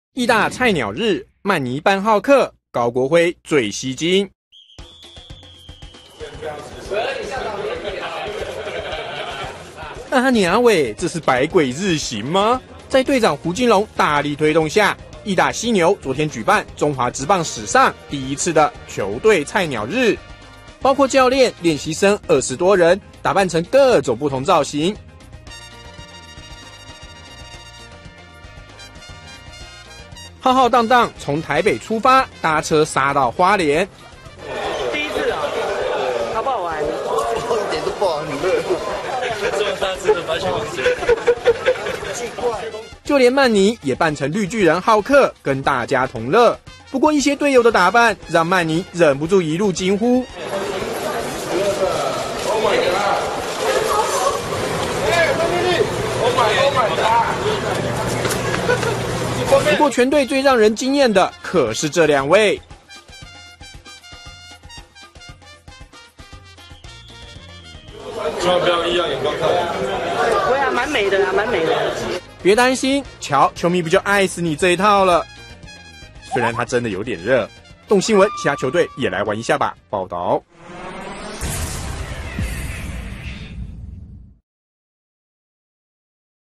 义大菜鸟日，曼尼扮浩克，高国辉最吸睛。啊娘喂，这是百鬼日行吗？在队长胡金龙大力推动下，义大犀牛昨天举办中华职棒史上第一次的球队菜鸟日，包括教练、练习生20多人，打扮成各种不同造型。浩浩荡荡从台北出发，搭车杀到花莲。 第一次啊，好不好玩？ 一点都不好，很热。 这么大只的白雪公主， 奇怪。 就连曼尼也扮成绿巨人浩克，跟大家同乐。不过一些队友的打扮让曼尼忍不住一路惊呼。不过全队最让人惊艳的可是这2位。 千万不要异样眼光看我。 对啊，蛮美的啊，蛮美的。 别担心，瞧，球迷不就爱死你这一套了？虽然他真的有点热。动新闻，其他球队也来玩一下吧。报道。